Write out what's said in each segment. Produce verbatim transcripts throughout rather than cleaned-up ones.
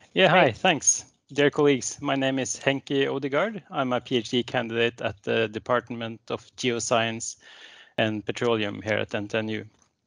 Yeah, hi, thanks. Dear colleagues, my name is Henki Ødegaard. I'm a PhD candidate at the Department of Geoscience and Petroleum here at N T N U.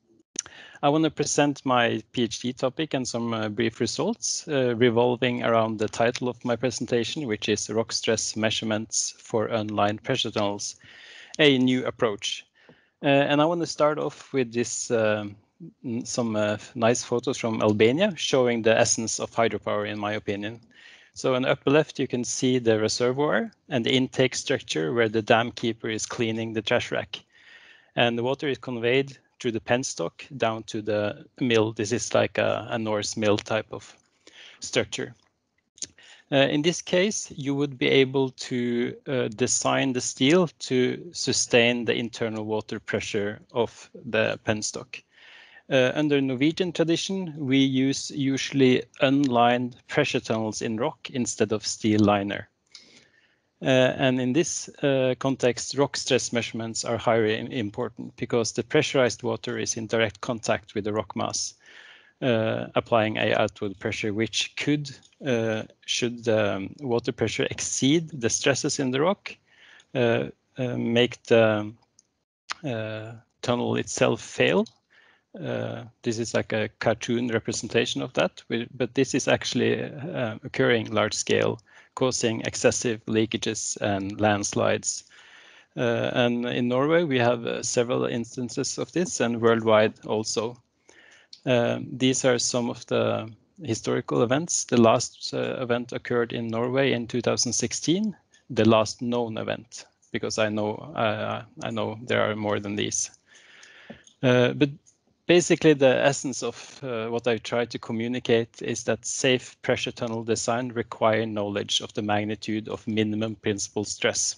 I want to present my PhD topic and some uh, brief results uh, revolving around the title of my presentation, which is Rock Stress Measurements for Unlined Pressure Tunnels, a New Approach. Uh, and I want to start off with this um, some uh, nice photos from Albania showing the essence of hydropower, in my opinion. So on the upper left, you can see the reservoir and the intake structure where the dam keeper is cleaning the trash rack. And the water is conveyed through the penstock down to the mill. This is like a, a Norse mill type of structure. Uh, in this case, you would be able to uh, design the steel to sustain the internal water pressure of the penstock. Uh, under Norwegian tradition, we use usually unlined pressure tunnels in rock instead of steel liner. Uh, and in this uh, context, rock stress measurements are highly important because the pressurized water is in direct contact with the rock mass, uh, applying a outward pressure, which could, uh, should the um, water pressure exceed the stresses in the rock, uh, uh, make the uh, tunnel itself fail. Uh, this is like a cartoon representation of that, but this is actually uh, occurring large scale, causing excessive leakages and landslides. Uh, and in Norway, we have uh, several instances of this, and worldwide also. Uh, these are some of the historical events. The last uh, event occurred in Norway in two thousand sixteen, the last known event, because I know uh, I know there are more than these. Uh, but basically, the essence of uh, what I try to communicate is that safe pressure tunnel design require knowledge of the magnitude of minimum principal stress.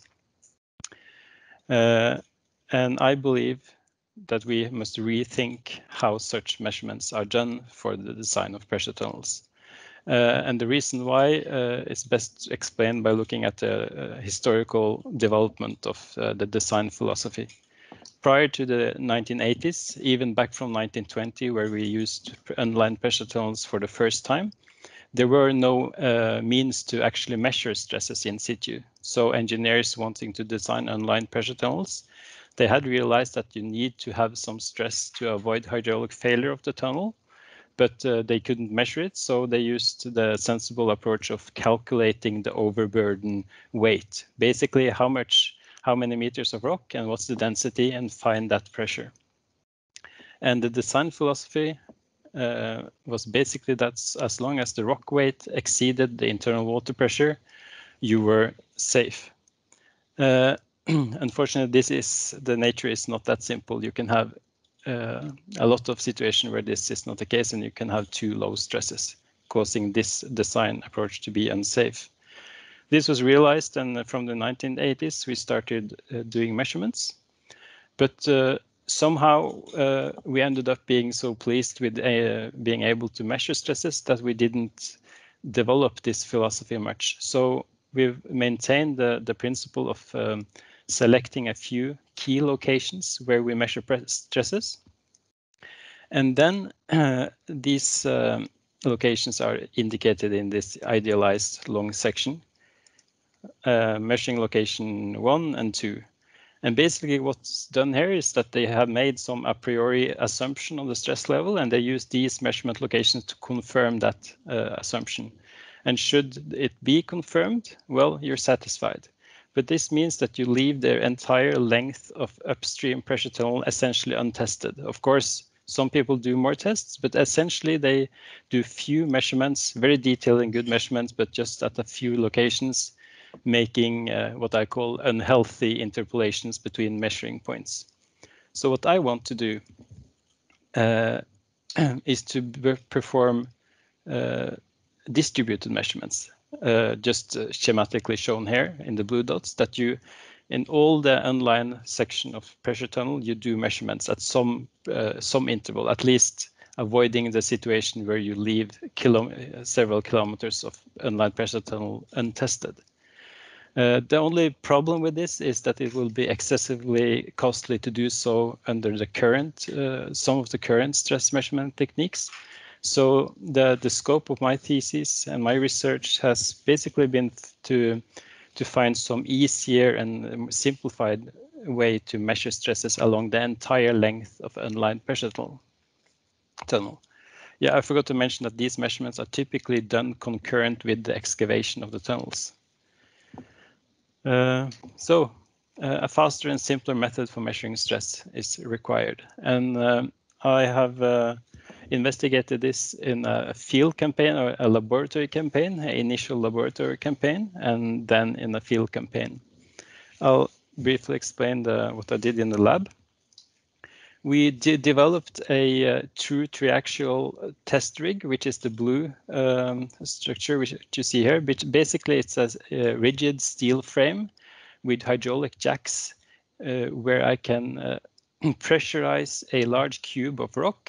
Uh, and I believe that we must rethink how such measurements are done for the design of pressure tunnels. Uh, and the reason why uh, is best explained by looking at the uh, historical development of uh, the design philosophy. Prior to the nineteen eighties, even back from nineteen twenty, where we used unlined pressure tunnels for the first time, there were no uh, means to actually measure stresses in situ. So engineers wanting to design unlined pressure tunnels, they had realized that you need to have some stress to avoid hydraulic failure of the tunnel, but uh, they couldn't measure it. So they used the sensible approach of calculating the overburden weight, basically how much, how many meters of rock and what's the density, and find that pressure. And the design philosophy uh, was basically that as long as the rock weight exceeded the internal water pressure, you were safe. Uh, unfortunately, this is the nature is not that simple. You can have uh, a lot of situations where this is not the case, and you can have too low stresses, causing this design approach to be unsafe. This was realized, and from the nineteen eighties, we started uh, doing measurements. But uh, somehow uh, we ended up being so pleased with uh, being able to measure stresses that we didn't develop this philosophy much. So we've maintained the, the principle of um, selecting a few key locations where we measure stresses. And then uh, these um, locations are indicated in this idealized long section, uh, measuring location one and two. And basically what's done here is that they have made some a priori assumption on the stress level, and they use these measurement locations to confirm that uh, assumption. And should it be confirmed, well, you're satisfied. But this means that you leave the entire length of upstream pressure tunnel essentially untested. Of course, some people do more tests, but essentially they do few measurements, very detailed and good measurements, but just at a few locations, making uh, what I call unhealthy interpolations between measuring points. So what I want to do uh, is to perform uh, distributed measurements, uh, just uh, schematically shown here in the blue dots, that you, in all the unlined section of pressure tunnel, you do measurements at some uh, some interval, at least avoiding the situation where you leave kilo several kilometers of unlined pressure tunnel untested. Uh, the only problem with this is that it will be excessively costly to do so under the current, uh, some of the current stress measurement techniques. So the, the scope of my thesis and my research has basically been to, to find some easier and simplified way to measure stresses along the entire length of unlined pressure tunnel. tunnel. Yeah, I forgot to mention that these measurements are typically done concurrent with the excavation of the tunnels. Uh, so uh, a faster and simpler method for measuring stress is required. And um, I have uh, investigated this in a field campaign or a laboratory campaign, an initial laboratory campaign, and then in a field campaign. I'll briefly explain the, what I did in the lab. We did developed a uh, true triaxial test rig, which is the blue um, structure which you see here. Which basically it's a, a rigid steel frame with hydraulic jacks, uh, where I can uh, pressurize a large cube of rock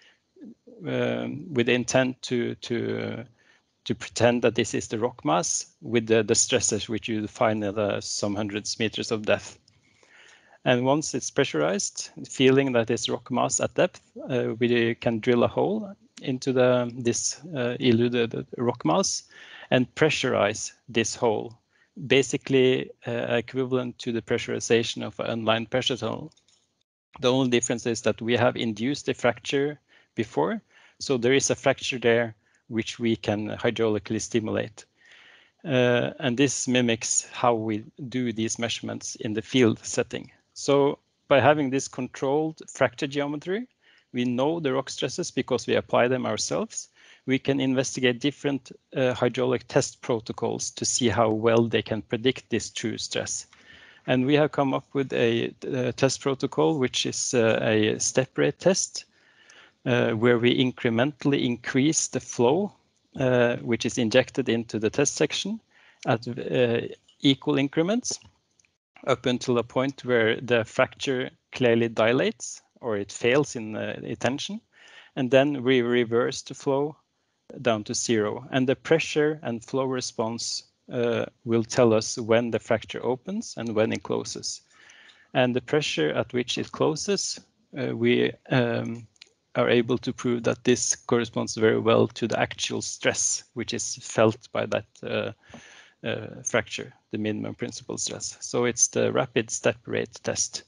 um, with the intent to to uh, to pretend that this is the rock mass with the, the stresses which you find at uh, some hundreds meters of depth. And once it's pressurized, feeling that it's rock mass at depth, uh, we can drill a hole into the this uh, eluded rock mass and pressurize this hole, basically uh, equivalent to the pressurization of an unlined pressure tunnel. The only difference is that we have induced a fracture before, so there is a fracture there which we can hydraulically stimulate. Uh, and this mimics how we do these measurements in the field setting. So by having this controlled fracture geometry, we know the rock stresses because we apply them ourselves. We can investigate different uh, hydraulic test protocols to see how well they can predict this true stress. And we have come up with a, a test protocol, which is uh, a step rate test, uh, where we incrementally increase the flow, uh, which is injected into the test section at uh, equal increments up until a point where the fracture clearly dilates or it fails in uh, tension. And then we reverse the flow down to zero. And the pressure and flow response uh, will tell us when the fracture opens and when it closes. And the pressure at which it closes, uh, we um, are able to prove that this corresponds very well to the actual stress which is felt by that uh, uh, fracture, the minimum principal stress. So it's the rapid step rate test.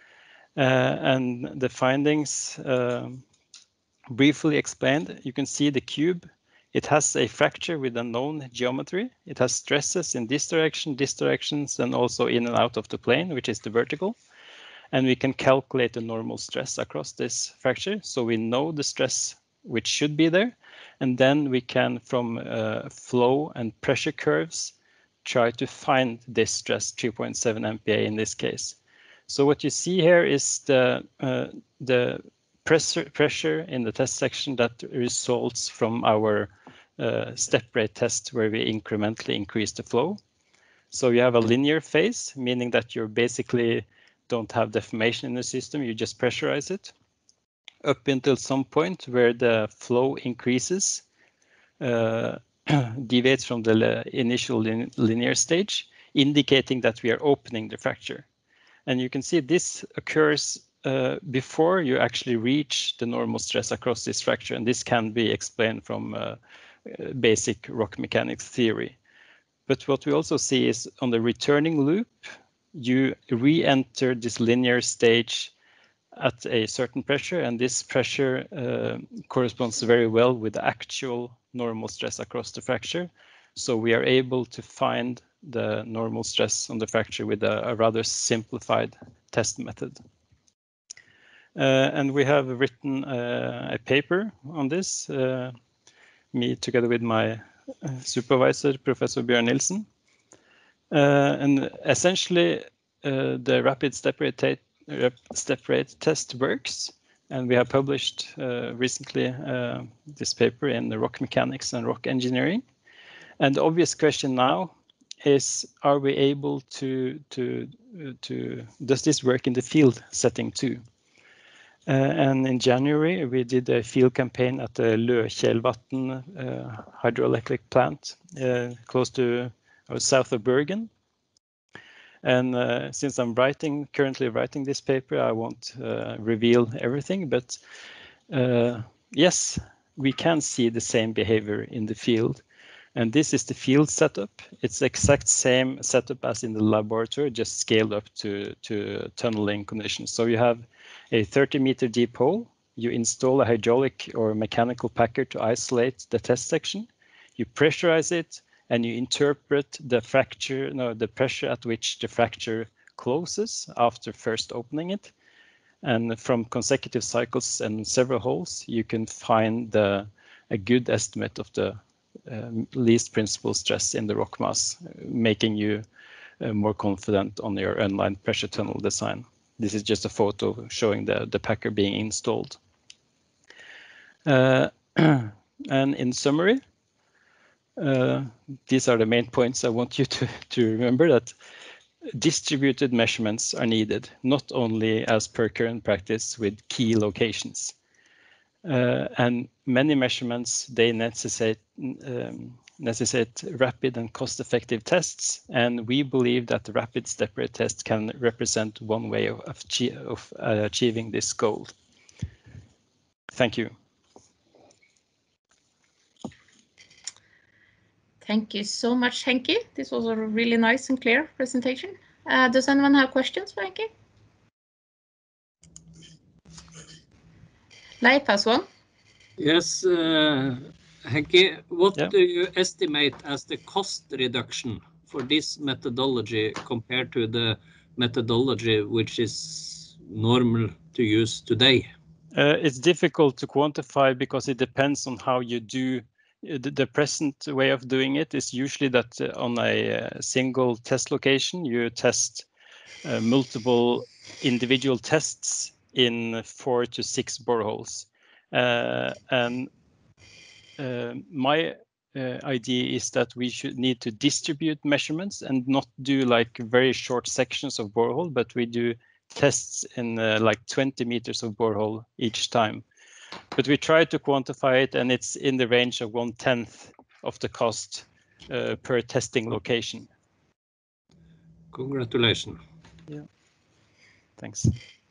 Uh, and the findings um, briefly explained, you can see the cube. It has a fracture with a known geometry. It has stresses in this direction, this directions, and also in and out of the plane, which is the vertical. And we can calculate the normal stress across this fracture. So we know the stress which should be there. And then we can, from uh, flow and pressure curves, try to find this stress, three point seven M P A in this case. So what you see here is the, uh, the pressure, pressure in the test section that results from our uh, step rate test, where we incrementally increase the flow. So you have a linear phase, meaning that you basically don't have deformation in the system, you just pressurize it, up until some point where the flow increases, uh, deviates from the initial lin linear stage, indicating that we are opening the fracture. And you can see this occurs uh, before you actually reach the normal stress across this fracture. And this can be explained from uh, basic rock mechanics theory. But what we also see is on the returning loop, you re-enter this linear stage at a certain pressure, and this pressure uh, corresponds very well with the actual normal stress across the fracture. So we are able to find the normal stress on the fracture with a, a rather simplified test method. Uh, and we have written uh, a paper on this, uh, me together with my supervisor, Professor Bjørn Nilsen. Uh, and essentially, uh, the rapid step rate, step rate test works. And we have published uh, recently uh, this paper in the rock mechanics and rock engineering. And the obvious question now is, are we able to, to, to does this work in the field setting too? Uh, and in January, we did a field campaign at the Løkjellvatn uh, hydroelectric plant, uh, close to or south of Bergen. And uh, since I'm writing, currently writing this paper, I won't uh, reveal everything, but uh, yes, we can see the same behavior in the field. And this is the field setup. It's the exact same setup as in the laboratory, just scaled up to, to tunneling conditions. So you have a thirty meter deep hole. You install a hydraulic or mechanical packer to isolate the test section. You pressurize it, and you interpret the fracture, no, the pressure at which the fracture closes after first opening it. And from consecutive cycles and several holes, you can find the, a good estimate of the um, least principal stress in the rock mass, making you uh, more confident on your unlined pressure tunnel design. This is just a photo showing the, the packer being installed. Uh, and in summary, uh, these are the main points I want you to, to remember, that distributed measurements are needed, not only as per current practice with key locations. Uh, and many measurements, they necessitate, um, necessitate rapid and cost-effective tests. And we believe that the rapid step rate test can represent one way of, of, of uh, achieving this goal. Thank you. Thank you so much, Henki. This was a really nice and clear presentation. Uh, does anyone have questions for Henki? Leif has one. Yes, uh, Henki, what Yeah. do you estimate as the cost reduction for this methodology compared to the methodology which is normal to use today? Uh, it's difficult to quantify because it depends on how you do. The, the present way of doing it is usually that uh, on a uh, single test location, you test uh, multiple individual tests in four to six boreholes. Uh, and uh, my uh, idea is that we should need to distribute measurements and not do like very short sections of borehole, but we do tests in uh, like twenty meters of borehole each time. But we try to quantify it, and it's in the range of one tenth of the cost uh, per testing location. Congratulations. Yeah. Thanks.